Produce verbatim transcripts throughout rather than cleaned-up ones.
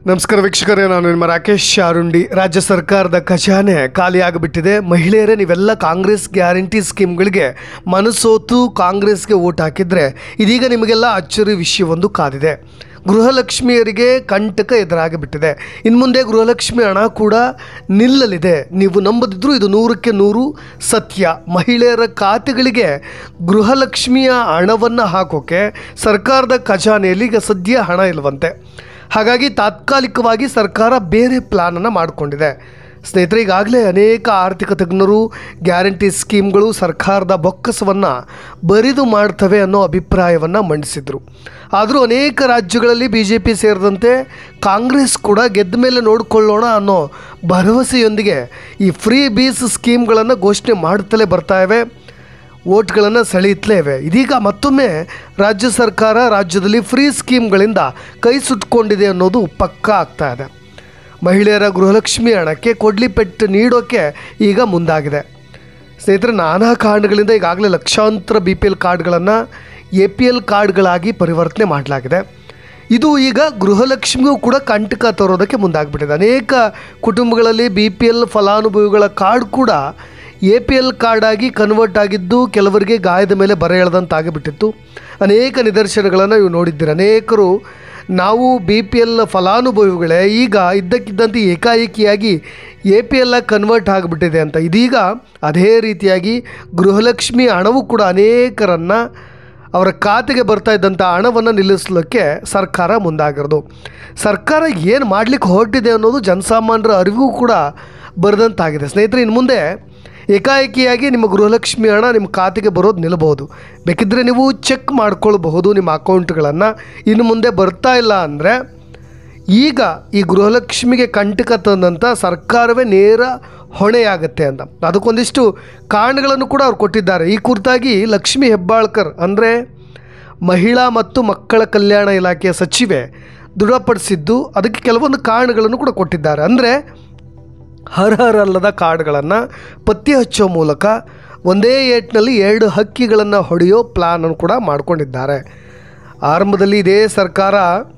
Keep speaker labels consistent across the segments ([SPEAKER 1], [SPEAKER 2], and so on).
[SPEAKER 1] ನಮಸ್ಕಾರ ವೀಕ್ಷಕರೇ, ನಾನು ನಿಮ್ಮ ರಾಕೇಶ್ ಶಾರುಂಡಿ. ರಾಜ್ಯ ಸರ್ಕಾರದ ಖಜಾನೆ ಖಾಲಿಯಾಗಿಬಿಟ್ಟಿದೆ. ಮಹಿಳೆಯರೇ, ನೀವೆಲ್ಲ ಕಾಂಗ್ರೆಸ್ ಗ್ಯಾರಂಟಿ ಸ್ಕೀಮ್ಗಳಿಗೆ ಮನಸೋತು ಕಾಂಗ್ರೆಸ್ಗೆ ಓಟ್ ಹಾಕಿದರೆ ಇದೀಗ ನಿಮಗೆಲ್ಲ ಅಚ್ಚರಿ ವಿಷಯವೊಂದು ಕಾದಿದೆ. ಗೃಹಲಕ್ಷ್ಮಿಯರಿಗೆ ಕಂಟಕ ಎದುರಾಗಿಬಿಟ್ಟಿದೆ. ಇನ್ನು ಮುಂದೆ ಗೃಹಲಕ್ಷ್ಮಿ ಹಣ ಕೂಡ ನಿಲ್ಲಲಿದೆ. ನೀವು ನಂಬದಿದ್ದರೂ ಇದು ನೂರಕ್ಕೆ ನೂರು ಸತ್ಯ. ಮಹಿಳೆಯರ ಖಾತೆಗಳಿಗೆ ಗೃಹಲಕ್ಷ್ಮಿಯ ಹಣವನ್ನು ಹಾಕೋಕ್ಕೆ ಸರ್ಕಾರದ ಖಜಾನೆಯಲ್ಲಿ ಈಗ ಸದ್ಯ ಹಣ ಇಲ್ಲವಂತೆ. ಹಾಗಾಗಿ ತಾತ್ಕಾಲಿಕವಾಗಿ ಸರ್ಕಾರ ಬೇರೆ ಪ್ಲಾನನ್ನು ಮಾಡಿಕೊಂಡಿದೆ. ಸ್ನೇಹಿತರೆ, ಈಗಾಗಲೇ ಅನೇಕ ಆರ್ಥಿಕ ತಜ್ಞರು ಗ್ಯಾರಂಟಿ ಸ್ಕೀಮ್ಗಳು ಸರ್ಕಾರದ ಬೊಕ್ಕಸವನ್ನು ಬರಿದು ಮಾಡ್ತವೆ ಅನ್ನೋ ಅಭಿಪ್ರಾಯವನ್ನು ಮಂಡಿಸಿದರು. ಆದರೂ ಅನೇಕ ರಾಜ್ಯಗಳಲ್ಲಿ ಬಿ ಜೆ ಪಿ ಸೇರಿದಂತೆ ಕಾಂಗ್ರೆಸ್ ಕೂಡ ಗೆದ್ದ ಮೇಲೆ ನೋಡಿಕೊಳ್ಳೋಣ ಅನ್ನೋ ಭರವಸೆಯೊಂದಿಗೆ ಈ ಫ್ರೀ ಬೀಸ್ ಸ್ಕೀಮ್ಗಳನ್ನು ಘೋಷಣೆ ಮಾಡುತ್ತಲೇ ಬರ್ತಾ ಇವೆ, ಓಟ್ಗಳನ್ನು ಸೆಳೆಯುತ್ತಲೇ ಇವೆ. ಇದೀಗ ಮತ್ತೊಮ್ಮೆ ರಾಜ್ಯ ಸರ್ಕಾರ ರಾಜ್ಯದಲ್ಲಿ ಫ್ರೀ ಸ್ಕೀಮ್ಗಳಿಂದ ಕೈ ಸುಟ್ಕೊಂಡಿದೆ ಅನ್ನೋದು ಪಕ್ಕಾ ಆಗ್ತಾ ಇದೆ. ಮಹಿಳೆಯರ ಗೃಹಲಕ್ಷ್ಮಿ ಹಣಕ್ಕೆ ಕೊಡ್ಲಿ ಪೆಟ್ಟು ನೀಡೋಕ್ಕೆ ಈಗ ಮುಂದಾಗಿದೆ. ಸ್ನೇಹಿತರೆ, ನಾನಾ ಕಾರಣಗಳಿಂದ ಈಗಾಗಲೇ ಲಕ್ಷಾಂತರ ಬಿ ಪಿ ಎಲ್ ಕಾರ್ಡ್ಗಳನ್ನು ಎ ಪಿ ಎಲ್ ಕಾರ್ಡ್ಗಳಾಗಿ ಪರಿವರ್ತನೆ ಮಾಡಲಾಗಿದೆ. ಇದು ಈಗ ಗೃಹಲಕ್ಷ್ಮಿಗೂ ಕೂಡ ಕಂಟಕ ತರೋದಕ್ಕೆ ಮುಂದಾಗಿಬಿಟ್ಟಿದೆ. ಅನೇಕ ಕುಟುಂಬಗಳಲ್ಲಿ ಬಿ ಪಿ ಎಲ್ ಫಲಾನುಭವಿಗಳ ಕಾರ್ಡ್ ಕೂಡ ಎ ಪಿ ಎಲ್ ಕಾರ್ಡಾಗಿ ಕನ್ವರ್ಟ್ ಆಗಿದ್ದು ಕೆಲವರಿಗೆ ಗಾಯದ ಮೇಲೆ ಬರೆ ಎಳೆದಂತಾಗಿಬಿಟ್ಟಿತ್ತು. ಅನೇಕ ನಿದರ್ಶನಗಳನ್ನು ನೀವು ನೋಡಿದ್ದೀರಿ. ಅನೇಕರು ನಾವು ಬಿ ಪಿ ಎಲ್ ಫಲಾನುಭವಿಗಳೇ, ಈಗ ಇದ್ದಕ್ಕಿದ್ದಂತೆ ಏಕಾಏಕಿಯಾಗಿ ಎ ಪಿ ಎಲ್ ಆಗಿ ಕನ್ವರ್ಟ್ ಆಗಿಬಿಟ್ಟಿದೆ ಅಂತ. ಇದೀಗ ಅದೇ ರೀತಿಯಾಗಿ ಗೃಹಲಕ್ಷ್ಮಿ ಹಣವೂ ಕೂಡ ಅನೇಕರನ್ನು ಅವರ ಖಾತೆಗೆ ಬರ್ತಾ ಇದ್ದಂಥ ಹಣವನ್ನು ನಿಲ್ಲಿಸಲಿಕ್ಕೆ ಸರ್ಕಾರ ಮುಂದಾಗಿರೋದು. ಸರ್ಕಾರ ಏನು ಮಾಡಲಿಕ್ಕೆ ಹೊರಟಿದೆ ಅನ್ನೋದು ಜನಸಾಮಾನ್ಯರ ಅರಿವು ಕೂಡ ಬರೆದಂತಾಗಿದೆ. ಸ್ನೇಹಿತರೆ, ಇನ್ನು ಮುಂದೆ ಏಕಾಏಕಿಯಾಗಿ ನಿಮ್ಮ ಗೃಹಲಕ್ಷ್ಮಿ ಹಣ ನಿಮ್ಮ ಖಾತೆಗೆ ಬರೋದು ನಿಲ್ಲಬಹುದು. ಬೇಕಿದ್ದರೆ ನೀವು ಚೆಕ್ ಮಾಡ್ಕೊಳ್ಬಹುದು ನಿಮ್ಮ ಅಕೌಂಟ್ಗಳನ್ನು. ಇನ್ನು ಮುಂದೆ ಬರ್ತಾ ಇಲ್ಲ ಅಂದರೆ ಈಗ ಈ ಗೃಹಲಕ್ಷ್ಮಿಗೆ ಕಂಟಕ ತಂದಂಥ ಸರ್ಕಾರವೇ ನೇರ ಹೊಣೆಯಾಗುತ್ತೆ ಅಂತ ಅದಕ್ಕೊಂದಿಷ್ಟು ಕಾರಣಗಳನ್ನು ಕೂಡ ಅವ್ರು ಕೊಟ್ಟಿದ್ದಾರೆ. ಈ ಕುರಿತಾಗಿ ಲಕ್ಷ್ಮಿ ಹೆಬ್ಬಾಳ್ಕರ್ ಅಂದರೆ ಮಹಿಳಾ ಮತ್ತು ಮಕ್ಕಳ ಕಲ್ಯಾಣ ಇಲಾಖೆಯ ಸಚಿವೆ ದೃಢಪಡಿಸಿದ್ದು, ಅದಕ್ಕೆ ಕೆಲವೊಂದು ಕಾರಣಗಳನ್ನು ಕೂಡ ಕೊಟ್ಟಿದ್ದಾರೆ. ಅಂದರೆ ಅರ್ಹರಲ್ಲದ ಕಾರ್ಡ್ಗಳನ್ನು ಪತ್ತೆ ಹಚ್ಚೋ ಮೂಲಕ ಒಂದೇ ಏಟ್ನಲ್ಲಿ ಎರಡು ಹಕ್ಕಿಗಳನ್ನು ಹೊಡೆಯೋ ಪ್ಲಾನನ್ನು ಕೂಡ ಮಾಡಿಕೊಂಡಿದ್ದಾರೆ. ಆರಂಭದಲ್ಲಿ ಇದೇ ಸರ್ಕಾರ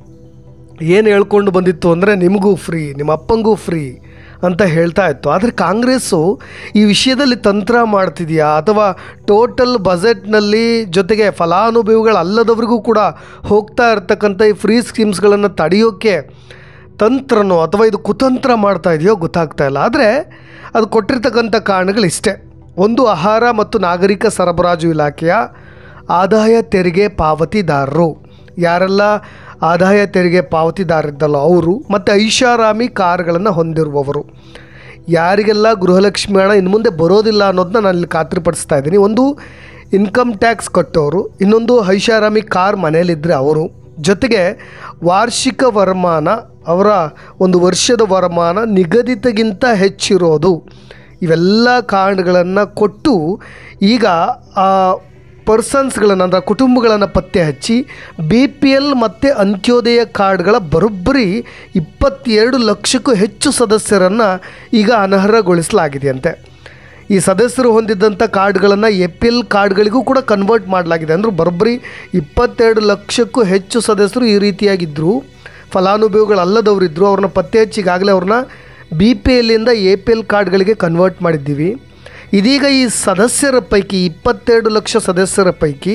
[SPEAKER 1] ಏನು ಹೇಳ್ಕೊಂಡು ಬಂದಿತ್ತು ಅಂದರೆ ನಿಮಗೂ ಫ್ರೀ, ನಿಮ್ಮ ಅಪ್ಪಂಗೂ ಫ್ರೀ ಅಂತ ಹೇಳ್ತಾ ಇತ್ತು. ಆದರೆ ಕಾಂಗ್ರೆಸ್ಸು ಈ ವಿಷಯದಲ್ಲಿ ತಂತ್ರ ಮಾಡ್ತಿದೆಯಾ ಅಥವಾ ಟೋಟಲ್ ಬಜೆಟ್ನಲ್ಲಿ ಜೊತೆಗೆ ಫಲಾನುಭವಿಗಳಲ್ಲದವರಿಗೂ ಕೂಡ ಹೋಗ್ತಾ ಇರ್ತಕ್ಕಂಥ ಈ ಫ್ರೀ ಸ್ಕೀಮ್ಸ್ಗಳನ್ನು ತಡೆಯೋಕ್ಕೆ ತಂತ್ರನೋ ಅಥವಾ ಇದು ಕುತಂತ್ರ ಮಾಡ್ತಾ ಇದೆಯೋ ಗೊತ್ತಾಗ್ತಾ ಇಲ್ಲ. ಆದರೆ ಅದು ಕೊಟ್ಟಿರ್ತಕ್ಕಂಥ ಕಾರಣಗಳಿಷ್ಟೇ. ಒಂದು, ಆಹಾರ ಮತ್ತು ನಾಗರಿಕ ಸರಬರಾಜು ಇಲಾಖೆಯ ಆದಾಯ ತೆರಿಗೆ ಪಾವತಿದಾರರು, ಯಾರೆಲ್ಲ ಆದಾಯ ತೆರಿಗೆ ಪಾವತಿದಾರರಿದ್ದಲ್ಲೋ ಅವರು, ಮತ್ತು ಐಷಾರಾಮಿ ಕಾರುಗಳನ್ನು ಹೊಂದಿರುವವರು, ಯಾರಿಗೆಲ್ಲ ಗೃಹಲಕ್ಷ್ಮಿ ಹಣ ಇನ್ನು ಮುಂದೆ ಬರೋದಿಲ್ಲ ಅನ್ನೋದನ್ನ ನಾನು ಇಲ್ಲಿ ಖಾತ್ರಿಪಡಿಸ್ತಾ ಇದ್ದೀನಿ. ಒಂದು ಇನ್ಕಮ್ ಟ್ಯಾಕ್ಸ್ ಕಟ್ಟೋರು, ಇನ್ನೊಂದು ಐಷಾರಾಮಿ ಕಾರ್ ಮನೆಯಲ್ಲಿದ್ದರೆ ಅವರು, ಜೊತೆಗೆ ವಾರ್ಷಿಕ ವರಮಾನ, ಅವರ ಒಂದು ವರ್ಷದ ವರಮಾನ ನಿಗದಿತಗಿಂತ ಹೆಚ್ಚಿರೋದು, ಇವೆಲ್ಲ ಕಾರಣಗಳನ್ನು ಕೊಟ್ಟು ಈಗ ಆ ಪರ್ಸನ್ಸ್ಗಳನ್ನು ಅಂದರೆ ಕುಟುಂಬಗಳನ್ನು ಪತ್ತೆ ಹಚ್ಚಿ ಬಿ ಪಿ ಎಲ್ ಮತ್ತು ಅಂತ್ಯೋದಯ ಕಾರ್ಡ್ಗಳ ಬರೋಬ್ಬರಿ ಇಪ್ಪತ್ತೆರಡು ಲಕ್ಷಕ್ಕೂ ಹೆಚ್ಚು ಸದಸ್ಯರನ್ನು ಈಗ ಅನರ್ಹಗೊಳಿಸಲಾಗಿದೆಯಂತೆ. ಈ ಸದಸ್ಯರು ಹೊಂದಿದ್ದಂಥ ಕಾರ್ಡ್ಗಳನ್ನು ಎ ಪಿ ಎಲ್ ಕಾರ್ಡ್ಗಳಿಗೂ ಕೂಡ ಕನ್ವರ್ಟ್ ಮಾಡಲಾಗಿದೆ. ಅಂದರೆ ಬರೋಬ್ಬರಿ ಇಪ್ಪತ್ತೆರಡು ಲಕ್ಷಕ್ಕೂ ಹೆಚ್ಚು ಸದಸ್ಯರು ಈ ರೀತಿಯಾಗಿದ್ದರು, ಫಲಾನುಭವಿಗಳಲ್ಲದವರಿದ್ದರು. ಅವ್ರನ್ನ ಪತ್ತೆ ಹಚ್ಚಿ ಈಗಾಗಲೇ ಅವ್ರನ್ನ ಬಿ ಪಿ ಎಲ್ಲಿಂದ ಎ ಪಿ ಎಲ್ ಕಾರ್ಡ್ಗಳಿಗೆ ಕನ್ವರ್ಟ್ ಮಾಡಿದ್ದೀವಿ. ಇದೀಗ ಈ ಸದಸ್ಯರ ಪೈಕಿ ಇಪ್ಪತ್ತೆರಡು ಲಕ್ಷ ಸದಸ್ಯರ ಪೈಕಿ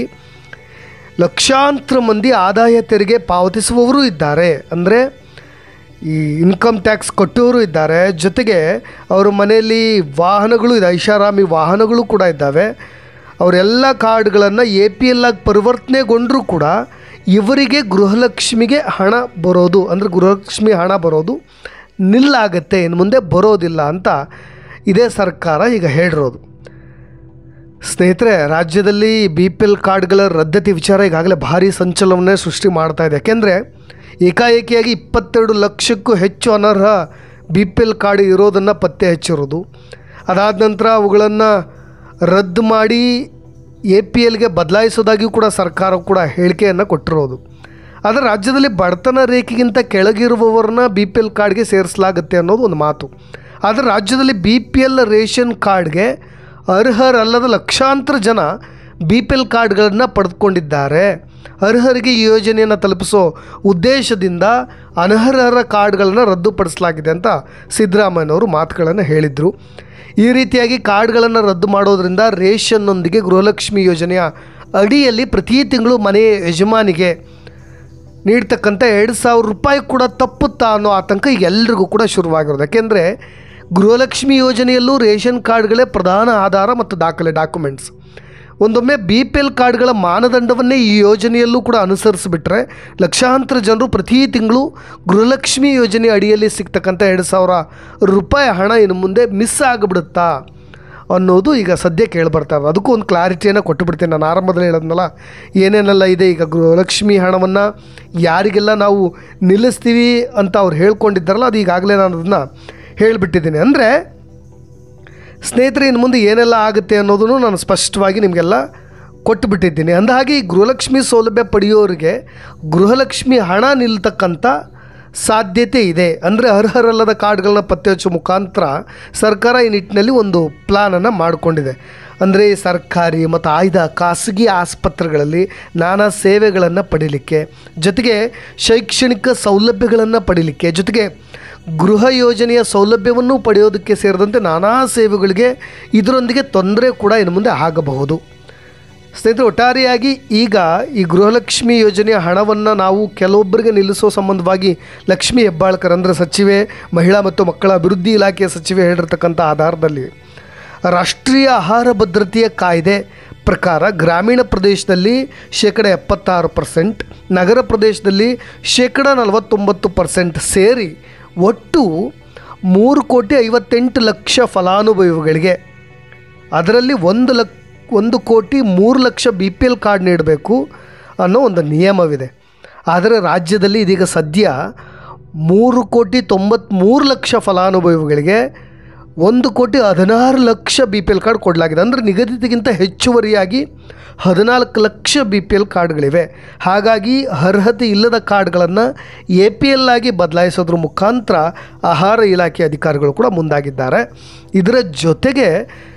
[SPEAKER 1] ಲಕ್ಷಾಂತರ ಮಂದಿ ಆದಾಯ ತೆರಿಗೆ ಪಾವತಿಸುವವರು ಇದ್ದಾರೆ. ಅಂದರೆ ಈ ಇನ್ಕಮ್ ಟ್ಯಾಕ್ಸ್ ಕಟ್ಟೋರು ಇದ್ದಾರೆ, ಜೊತೆಗೆ ಅವರ ಮನೆಯಲ್ಲಿ ವಾಹನಗಳು ಇದೆ, ಐಷಾರಾಮಿ ವಾಹನಗಳು ಕೂಡ ಇದ್ದಾವೆ. ಅವರೆಲ್ಲ ಕಾರ್ಡ್ಗಳನ್ನು ಎ ಪಿ ಎಲ್ ಆಗಿ ಪರಿವರ್ತನೆಗೊಂಡರೂ ಕೂಡ ಇವರಿಗೆ ಗೃಹಲಕ್ಷ್ಮಿಗೆ ಹಣ ಬರೋದು ಅಂದರೆ ಗೃಹಲಕ್ಷ್ಮಿ ಹಣ ಬರೋದು ನಿಲ್ಲಾಗತ್ತೆ, ಇನ್ನು ಮುಂದೆ ಬರೋದಿಲ್ಲ ಅಂತ ಇದೇ ಸರ್ಕಾರ ಈಗ ಹೇಳಿರೋದು. ಸ್ನೇಹಿತರೆ, ರಾಜ್ಯದಲ್ಲಿ ಬಿ ಪಿ ಎಲ್ ಕಾರ್ಡ್ಗಳ ರದ್ದತಿ ವಿಚಾರ ಈಗಾಗಲೇ ಭಾರಿ ಸಂಚಲನವನ್ನೇ ಸೃಷ್ಟಿ ಮಾಡ್ತಾ ಇದೆ. ಯಾಕೆಂದರೆ ಏಕಾಏಕಿಯಾಗಿ ಇಪ್ಪತ್ತೆರಡು ಲಕ್ಷಕ್ಕೂ ಹೆಚ್ಚು ಅನರ್ಹ ಬಿ ಪಿ ಎಲ್ ಕಾರ್ಡ್ ಇರೋದನ್ನು ಪತ್ತೆ ಹಚ್ಚಿರೋದು, ಅದಾದ ನಂತರ ಅವುಗಳನ್ನು ರದ್ದು ಮಾಡಿ ಎ ಪಿ ಎಲ್ಗೆ ಬದಲಾಯಿಸೋದಾಗಿಯೂ ಕೂಡ ಸರ್ಕಾರ ಕೂಡ ಹೇಳಿಕೆಯನ್ನು ಕೊಟ್ಟಿರೋದು. ಆದರೆ ರಾಜ್ಯದಲ್ಲಿ ಬಡತನ ರೇಖೆಗಿಂತ ಕೆಳಗಿರುವವರನ್ನ ಬಿ ಪಿ ಎಲ್ ಕಾರ್ಡ್ಗೆ ಸೇರಿಸಲಾಗುತ್ತೆ ಅನ್ನೋದು ಒಂದು ಮಾತು. ಆದರೆ ರಾಜ್ಯದಲ್ಲಿ ಬಿ ಪಿ ಎಲ್ ರೇಷನ್ ಕಾರ್ಡ್ಗೆ ಅರ್ಹರಲ್ಲದ ಲಕ್ಷಾಂತರ ಜನ ಬಿ ಪಿ ಎಲ್ ಕಾರ್ಡ್ಗಳನ್ನು ಪಡೆದುಕೊಂಡಿದ್ದಾರೆ. ಅರ್ಹರಿಗೆ ಈ ಯೋಜನೆಯನ್ನು ತಲುಪಿಸೋ ಉದ್ದೇಶದಿಂದ ಅನರ್ಹರ ಕಾರ್ಡ್ಗಳನ್ನು ರದ್ದುಪಡಿಸಲಾಗಿದೆ ಅಂತ ಸಿದ್ದರಾಮಯ್ಯನವರು ಮಾತುಗಳನ್ನು ಹೇಳಿದರು. ಈ ರೀತಿಯಾಗಿ ಕಾರ್ಡ್ಗಳನ್ನು ರದ್ದು ಮಾಡೋದರಿಂದ ರೇಷನ್ನೊಂದಿಗೆ ಗೃಹಲಕ್ಷ್ಮಿ ಯೋಜನೆಯ ಅಡಿಯಲ್ಲಿ ಪ್ರತಿ ತಿಂಗಳು ಮನೆಯ ಯಜಮಾನಿಗೆ ನೀಡ್ತಕ್ಕಂಥ ಎರಡು ಸಾವಿರ ರೂಪಾಯಿ ಕೂಡ ತಪ್ಪುತ್ತಾ ಅನ್ನೋ ಆತಂಕ ಈಗ ಎಲ್ರಿಗೂ ಕೂಡ ಶುರುವಾಗಿರೋದು. ಯಾಕೆಂದರೆ ಗೃಹಲಕ್ಷ್ಮಿ ಯೋಜನೆಯಲ್ಲೂ ರೇಷನ್ ಕಾರ್ಡ್ಗಳೇ ಪ್ರಧಾನ ಆಧಾರ ಮತ್ತು ದಾಖಲೆ ಡಾಕ್ಯುಮೆಂಟ್ಸ್. ಒಂದೊಮ್ಮೆ ಬಿ ಪಿ ಎಲ್ ಕಾರ್ಡ್ಗಳ ಮಾನದಂಡವನ್ನೇ ಈ ಯೋಜನೆಯಲ್ಲೂ ಕೂಡ ಅನುಸರಿಸಿಬಿಟ್ರೆ ಲಕ್ಷಾಂತರ ಜನರು ಪ್ರತಿ ತಿಂಗಳು ಗೃಹಲಕ್ಷ್ಮಿ ಯೋಜನೆ ಅಡಿಯಲ್ಲಿ ಸಿಗ್ತಕ್ಕಂಥ ಎರಡು ಸಾವಿರ ರೂಪಾಯಿ ಹಣ ಇನ್ನು ಮುಂದೆ ಮಿಸ್ ಆಗಿಬಿಡುತ್ತಾ ಅನ್ನೋದು ಈಗ ಸದ್ಯ ಕೇಳಿಬರ್ತಾ ಇದೆ. ಅದಕ್ಕೂ ಒಂದು ಕ್ಲಾರಿಟಿಯನ್ನು ಕೊಟ್ಟುಬಿಡ್ತೀನಿ. ನಾನು ಆರಂಭದಲ್ಲಿ ಹೇಳೋದ್ನಲ್ಲ ಏನೇನೆಲ್ಲ ಇದೆ. ಈಗ ಗೃಹಲಕ್ಷ್ಮಿ ಹಣವನ್ನು ಯಾರಿಗೆಲ್ಲ ನಾವು ನಿಲ್ಲಿಸ್ತೀವಿ ಅಂತ ಅವ್ರು ಹೇಳ್ಕೊಂಡಿದ್ದಾರಲ್ಲ, ಅದು ಈಗಾಗಲೇ ನಾನು ಅದನ್ನು ಹೇಳಿಬಿಟ್ಟಿದ್ದೀನಿ. ಅಂದರೆ ಸ್ನೇಹಿತರೆ, ಇನ್ನು ಮುಂದೆ ಏನೆಲ್ಲ ಆಗುತ್ತೆ ಅನ್ನೋದನ್ನು ನಾನು ಸ್ಪಷ್ಟವಾಗಿ ನಿಮಗೆಲ್ಲ ಕೊಟ್ಟುಬಿಟ್ಟಿದ್ದೀನಿ. ಅಂದಹಾಗೆ ಈ ಗೃಹಲಕ್ಷ್ಮಿ ಸೌಲಭ್ಯ ಪಡೆಯೋರಿಗೆ ಗೃಹಲಕ್ಷ್ಮಿ ಹಣ ನಿಲ್ತಕ್ಕಂಥ ಸಾಧ್ಯತೆ ಇದೆ. ಅಂದರೆ ಅರ್ಹರಲ್ಲದ ಕಾರ್ಡ್ಗಳನ್ನ ಪತ್ತೆ ಹಚ್ಚೋ ಮುಖಾಂತರ ಸರ್ಕಾರ ಈ ನಿಟ್ಟಿನಲ್ಲಿ ಒಂದು ಪ್ಲಾನನ್ನು ಮಾಡಿಕೊಂಡಿದೆ. ಅಂದರೆ ಸರ್ಕಾರಿ ಮತ್ತು ಆಯ್ದ ಖಾಸಗಿ ಆಸ್ಪತ್ರೆಗಳಲ್ಲಿ ನಾನಾ ಸೇವೆಗಳನ್ನು ಪಡೀಲಿಕ್ಕೆ, ಜೊತೆಗೆ ಶೈಕ್ಷಣಿಕ ಸೌಲಭ್ಯಗಳನ್ನು ಪಡೀಲಿಕ್ಕೆ, ಜೊತೆಗೆ ಗೃಹ ಯೋಜನೆಯ ಸೌಲಭ್ಯವನ್ನು ಪಡೆಯೋದಕ್ಕೆ ಸೇರಿದಂತೆ ನಾನಾ ಸೇವೆಗಳಿಗೆ ಇದರೊಂದಿಗೆ ತೊಂದರೆ ಕೂಡ ಇನ್ನು ಮುಂದೆ ಆಗಬಹುದು. ಸ್ನೇಹಿತರೆ, ಒಟ್ಟಾರೆಯಾಗಿ ಈಗ ಈ ಗೃಹಲಕ್ಷ್ಮಿ ಯೋಜನೆಯ ಹಣವನ್ನು ನಾವು ಕೆಲವೊಬ್ಬರಿಗೆ ನಿಲ್ಲಿಸೋ ಸಂಬಂಧವಾಗಿ ಲಕ್ಷ್ಮೀ ಹೆಬ್ಬಾಳ್ಕರ್ ಅಂದರೆ ಸಚಿವೆ, ಮಹಿಳಾ ಮತ್ತು ಮಕ್ಕಳ ಅಭಿವೃದ್ಧಿ ಇಲಾಖೆಯ ಸಚಿವೆ ಹೇಳಿರ್ತಕ್ಕಂಥ ಆಧಾರದಲ್ಲಿ ರಾಷ್ಟ್ರೀಯ ಆಹಾರ ಭದ್ರತೆಯ ಕಾಯ್ದೆ ಪ್ರಕಾರ ಗ್ರಾಮೀಣ ಪ್ರದೇಶದಲ್ಲಿ ಶೇಕಡ ಎಪ್ಪತ್ತಾರು ಪರ್ಸೆಂಟ್, ನಗರ ಪ್ರದೇಶದಲ್ಲಿ ಶೇಕಡ ನಲವತ್ತೊಂಬತ್ತು ಪರ್ಸೆಂಟ್ ಸೇರಿ ಒಟ್ಟು ಮೂರು ಕೋಟಿ ಐವತ್ತೆಂಟು ಲಕ್ಷ ಫಲಾನುಭವಿಗಳಿಗೆ, ಅದರಲ್ಲಿ ಒಂದು ಲಕ್ಷ ಒಂದು ಕೋಟಿ ಮೂರು ಲಕ್ಷ ಬಿ ಪಿ ಎಲ್ ಕಾರ್ಡ್ ನೀಡಬೇಕು ಅನ್ನೋ ಒಂದು ನಿಯಮವಿದೆ. ಆದರೆ ರಾಜ್ಯದಲ್ಲಿ ಇದೀಗ ಸದ್ಯ ಮೂರು ಕೋಟಿ ತೊಂಬತ್ತ್ಮೂರು ಲಕ್ಷ ಫಲಾನುಭವಿಗಳಿಗೆ ಒಂದು ಕೋಟಿ ಹದಿನಾರು ಲಕ್ಷ ಬಿ ಪಿ ಎಲ್ ಕಾರ್ಡ್ ಕೊಡಲಾಗಿದೆ. ಅಂದರೆ ನಿಗದಿತಗಿಂತ ಹೆಚ್ಚುವರಿಯಾಗಿ ಹದಿನಾಲ್ಕು ಲಕ್ಷ ಬಿ ಪಿ ಎಲ್ ಕಾರ್ಡ್ಗಳಿವೆ. ಹಾಗಾಗಿ ಅರ್ಹತೆ ಇಲ್ಲದ ಕಾರ್ಡ್ಗಳನ್ನು ಎ ಪಿ ಎಲ್ ಆಗಿ ಬದಲಾಯಿಸೋದ್ರ ಮುಖಾಂತರ ಆಹಾರ ಇಲಾಖೆ ಅಧಿಕಾರಿಗಳು ಕೂಡ ಮುಂದಾಗಿದ್ದಾರೆ. ಇದರ ಜೊತೆಗೆ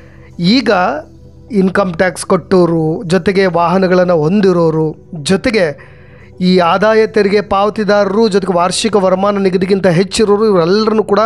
[SPEAKER 1] ಈಗ ಇನ್ಕಮ್ ಟ್ಯಾಕ್ಸ್ ಕೊಟ್ಟೋರು, ಜೊತೆಗೆ ವಾಹನಗಳನ್ನು ಹೊಂದಿರೋರು, ಜೊತೆಗೆ ಈ ಆದಾಯ ತೆರಿಗೆ ಪಾವತಿದಾರರು, ಜೊತೆಗೆ ವಾರ್ಷಿಕ ವರಮಾನ ನಿಗದಿಗಿಂತ ಹೆಚ್ಚಿರೋರು, ಇವರೆಲ್ಲರನ್ನು ಕೂಡ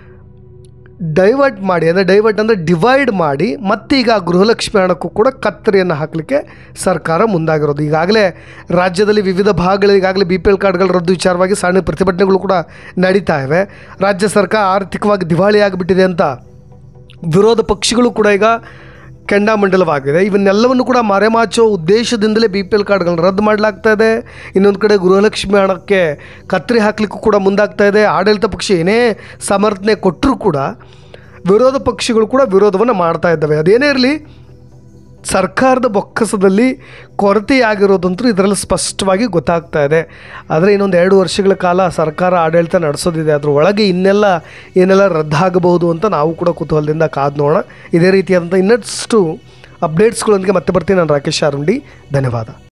[SPEAKER 1] ಡೈವರ್ಟ್ ಮಾಡಿ, ಅಂದರೆ ಡೈವರ್ಟ್ ಅಂದರೆ ಡಿವೈಡ್ ಮಾಡಿ ಮತ್ತೀಗ ಗೃಹಲಕ್ಷ್ಮಿ ಹಣಕ್ಕೂ ಕೂಡ ಕತ್ತರಿಯನ್ನು ಹಾಕಲಿಕ್ಕೆ ಸರ್ಕಾರ ಮುಂದಾಗಿರೋದು. ಈಗಾಗಲೇ ರಾಜ್ಯದಲ್ಲಿ ವಿವಿಧ ಭಾಗಗಳಲ್ಲಿ ಈಗಾಗಲೇ ಬಿ ಪಿ ಎಲ್ ಕಾರ್ಡ್ಗಳ ರದ್ದು ವಿಚಾರವಾಗಿ ಸಣ್ಣ ಪ್ರತಿಭಟನೆಗಳು ಕೂಡ ನಡೀತಾ ಇವೆ. ರಾಜ್ಯ ಸರ್ಕಾರ ಆರ್ಥಿಕವಾಗಿ ದಿವಾಳಿ ಆಗಿಬಿಟ್ಟಿದೆ ಅಂತ ವಿರೋಧ ಪಕ್ಷಗಳು ಕೂಡ ಈಗ ಕೆಂಡಾಮಂಡಲವಾಗಿದೆ. ಇವನ್ನೆಲ್ಲವನ್ನು ಕೂಡ ಮರೆಮಾಚೋ ಉದ್ದೇಶದಿಂದಲೇ ಬಿ ಪಿ ಎಲ್ ಕಾರ್ಡ್ಗಳನ್ನ ರದ್ದು ಮಾಡಲಾಗ್ತಾ ಇದೆ. ಇನ್ನೊಂದು ಕಡೆ ಗೃಹಲಕ್ಷ್ಮಿ ಹಣಕ್ಕೆ ಕತ್ತರಿ ಹಾಕಲಿಕ್ಕೂ ಕೂಡ ಮುಂದಾಗ್ತಾ ಇದೆ. ಆಡಳಿತ ಪಕ್ಷ ಏನೇ ಸಮರ್ಥನೆ ಕೊಟ್ಟರೂ ಕೂಡ ವಿರೋಧ ಪಕ್ಷಗಳು ಕೂಡ ವಿರೋಧವನ್ನು ಮಾಡ್ತಾ ಇದ್ದಾವೆ. ಅದೇನೇ ಇರಲಿ, ಸರ್ಕಾರದ ಬೊಕ್ಕಸದಲ್ಲಿ ಕೊರತೆಯಾಗಿರೋದಂತೂ ಇದರಲ್ಲಿ ಸ್ಪಷ್ಟವಾಗಿ ಗೊತ್ತಾಗ್ತಾ ಇದೆ. ಆದರೆ ಇನ್ನೊಂದು ಎರಡು ವರ್ಷಗಳ ಕಾಲ ಸರ್ಕಾರ ಆಡಳಿತ ನಡೆಸೋದಿದೆ. ಅದ್ರ ಒಳಗೆ ಇನ್ನೆಲ್ಲ ಏನೆಲ್ಲ ರದ್ದಾಗಬಹುದು ಅಂತ ನಾವು ಕೂಡ ಕುತೂಹಲದಿಂದ ಕಾದು ನೋಡೋಣ. ಇದೇ ರೀತಿಯಾದಂಥ ಇನ್ನಷ್ಟು ಅಪ್ಡೇಟ್ಸ್ಗಳೊಂದಿಗೆ ಮತ್ತೆ ಬರ್ತೀನಿ. ನಾನು ರಾಕೇಶ್ ಆರುಂಡಿ. ಧನ್ಯವಾದ.